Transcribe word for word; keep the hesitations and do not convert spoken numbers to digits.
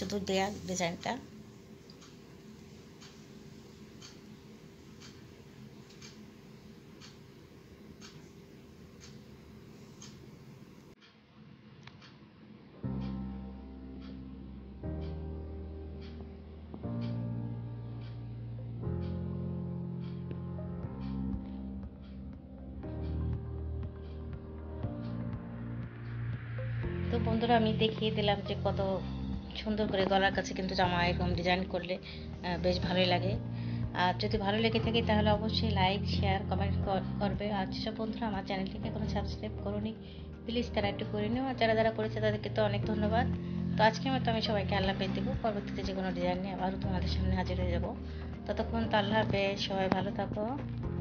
শুধু দেয়া ডিজাইনটা। তো বন্ধুরা আমি দেখিয়ে দিলাম যে কত সুন্দর করে গলার কাছে কিন্তু জামা এরকম ডিজাইন করলে বেশ ভালোই লাগে। আর যদি ভালো লেগে থাকে তাহলে অবশ্যই লাইক শেয়ার কমেন্ট করবে। আর যেসব বন্ধুরা আমার চ্যানেলটিকে এখনো সাবস্ক্রাইব করোনি প্লিজ তারা একটু করে নিও, আর যারা যারা করেছে তাদেরকে তো অনেক ধন্যবাদ। তো আজকের মতো আমি সবাইকে আল্লাহ হাফেজ দেবো। পরবর্তীতে যে কোনো ডিজাইন নিয়ে আবারও তোমাদের সামনে হাজির হয়ে যাবো। ততক্ষণ তো আল্লাহ হাফেজ, সবাই ভালো থাকো।